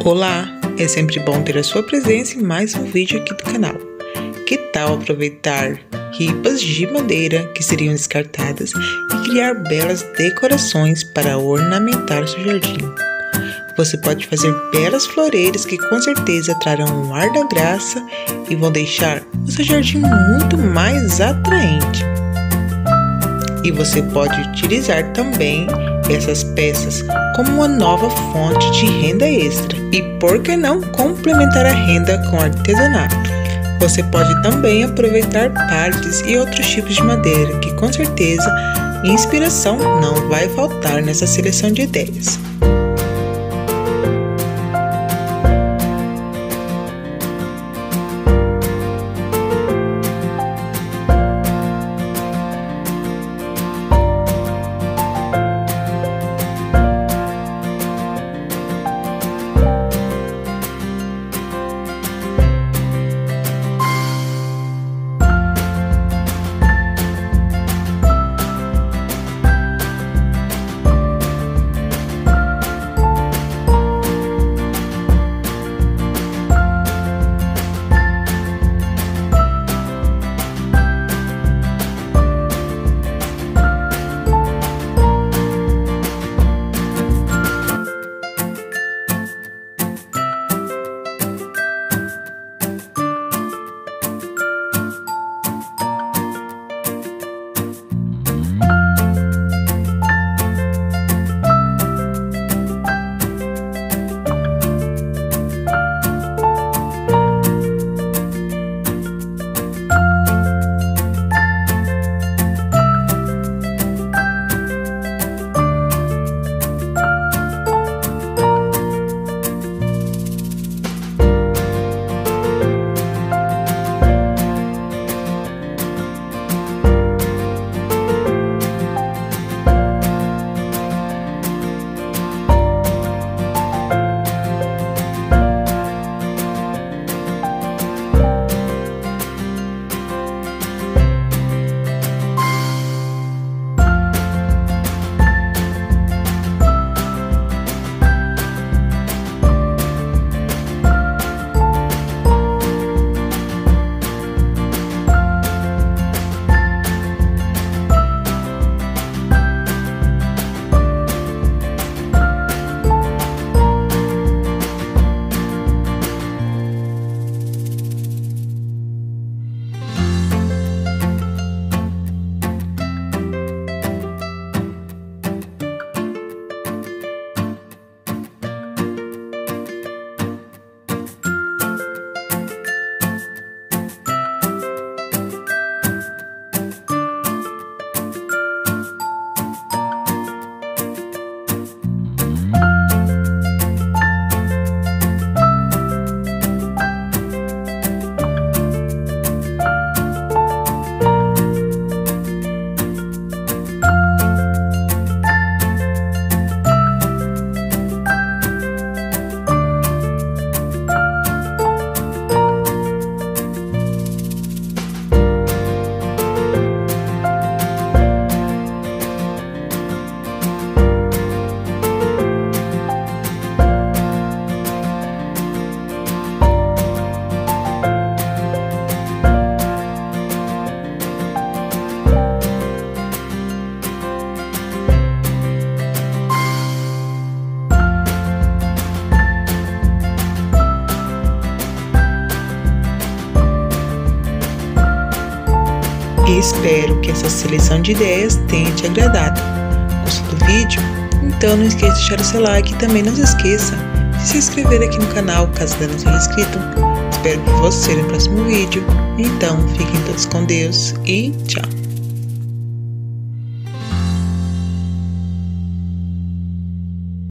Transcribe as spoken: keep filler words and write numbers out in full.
Olá, é sempre bom ter a sua presença em mais um vídeo aqui do canal. Que tal aproveitar ripas de madeira que seriam descartadas e criar belas decorações para ornamentar seu jardim? Você pode fazer belas floreiras que com certeza trarão um ar da graça e vão deixar o seu jardim muito mais atraente. E você pode utilizar também essas peças como uma nova fonte de renda extra e, por que não, complementar a renda com artesanato. Você pode também aproveitar partes e outros tipos de madeira que com certeza inspiração não vai faltar nessa seleção de ideias. E espero que essa seleção de ideias tenha te agradado. Gostou do vídeo? Então não esqueça de deixar o seu like e também não se esqueça de se inscrever aqui no canal caso ainda não seja inscrito. Espero por você no próximo vídeo. Então fiquem todos com Deus e tchau!